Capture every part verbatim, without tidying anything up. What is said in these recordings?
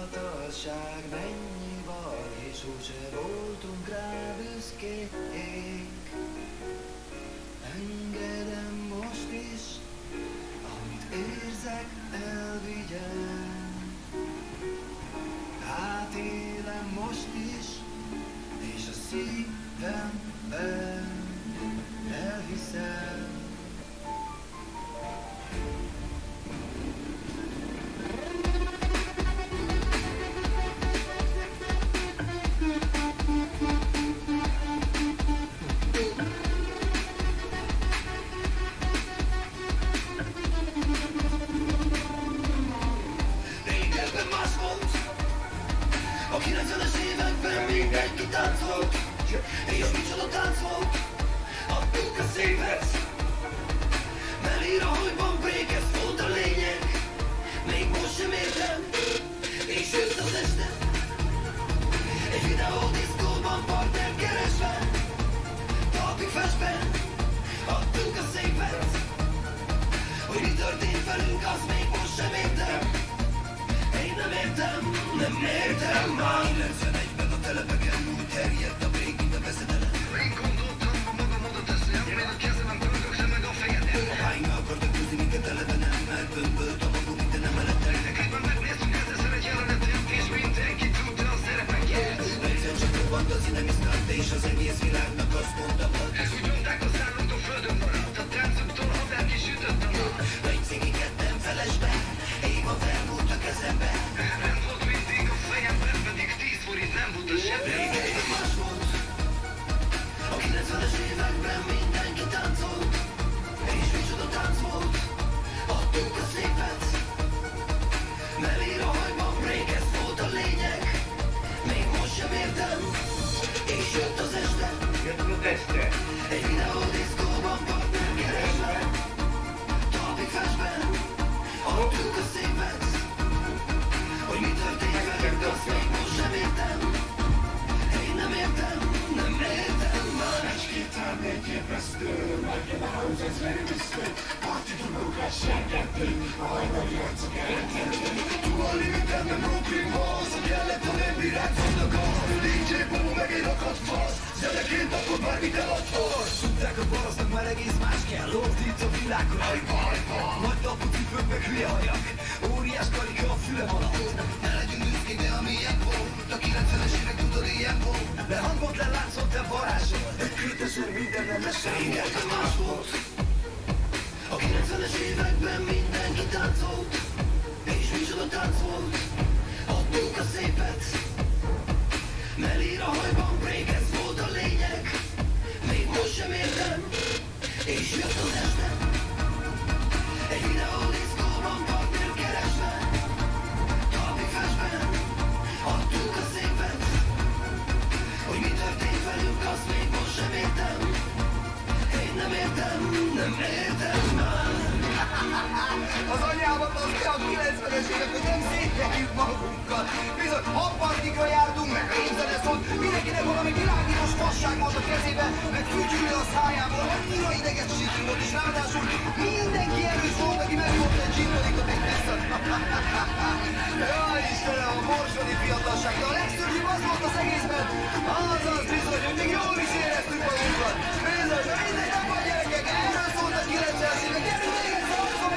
fiatalság mennyi van, és úgyse voltunk rá büszkék. Engedem most is, amit érzek, elvigyel. Átélem most is, és a szívemben elhiszem. Táncolt, és micsoda tánc volt, adtuk a szépet. Melír a hajban break, ez volt a lényeg. Még most sem értem, és jött az este. Egy videódiszkóban partnert keresve, talpig festben, adtuk a szépet. Hogy mi történt velünk, azt még most sem értem. Én nem értem, nem értem már. kilencvenegyben a telepeken úgy terjedt a break, mint a veszedelem. Én gondoltam, magam oda teszem, én a kezemen pörgök, te meg a fejedem. Hányba akartak húzni minket elevenem, mert bömbölt a maguk, mint nem elettem. Klipben megnéztünk ezzel egy jelenetet, és mindenki tudta a szerepeket. Egyszer csak robbant az inemisztát, és az egész világnak azt mondta, hogy ezt úgy mondták, az állandó földön maradt. A táncoktól haver kisütött a nap. Egy cigiket nem felesbe, éva felmúlt a kezembe. Nem volt mindig a fejemben, pedig tíz forint nem volt a zsebben. Régen más volt. A kilencvenes években mindenki táncolt, és micsoda tánc volt, adtuk a szépet. Melír a hajban break, ez volt a lényeg. Még most sem értem, és jött az este. Jött az este. Egy videódiszkóban partner keresve, talpig festben, adtuk a szépet. Hogy mi történt velünk, azt még most sem értem. Én nem értem, nem értem már. Egy-két ám egy ébresztő, Michael House, ez very misztő. Parti tudókat sergetni, a hajnali arcok eltenni. Túl a limiten, nem broken walls, a kellett, ha nem virágzódnak az. dé dzsé Bobo meg egy rakat fasz, zeneként akkor bármit eladhatsz. Tudták, a baraznak már egész más kell, ordít a világra. Hajba, hajba. Nagy tapú cipők meg hülye hajak, óriás karika a fülem alatt. Ne legyünk büszkék, de amilyen volt, a kilencvenes évek tudod ilyen volt. De hangot lelátszott, te varázsol, egy kétezer minden nem lesz régen. Más volt. A kilencvenes években mindenki táncolt, és micsoda tánc volt, adtuk a szépet. Melír a hajban break, ez volt a lényeg. Még most sem értem, és jött az este. Egy videódiszkóban partner keresve, talpig festben, adtuk a szépet. Hogy mi történt velünk, azt még most sem értem. Én nem értem, nem értem már. Az anyámat az ki a kilencvenes évek, hogy nem szétjegyük magunkat. Bizony, habpartikra jártunk, meg rémzene szólt, mindenkinek valami világítós fasság volt a kezébe, meg fütyülő a szájából, annyira idegesítő volt, és ráadásul mindenki erős volt, aki megfogta egy gin-tonicot egy messzat. Jaj, Istenem, a borsodi fiatalság, de a legszörnyűbb az volt az egészben, az az bizony, hogy még jól is éreztük magunkat. Bizony, mindegy, nem vagy gyerekek, erről szólt a kilencvenes évek, gyerünk még egyszer, harcom!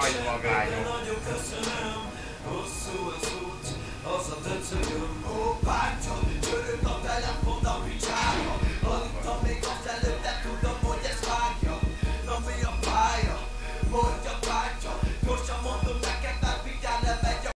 Nagy magányok. Nagyon köszönöm, hosszú az út, az a döcögöm. Ó, párcsom, csörög a telefon.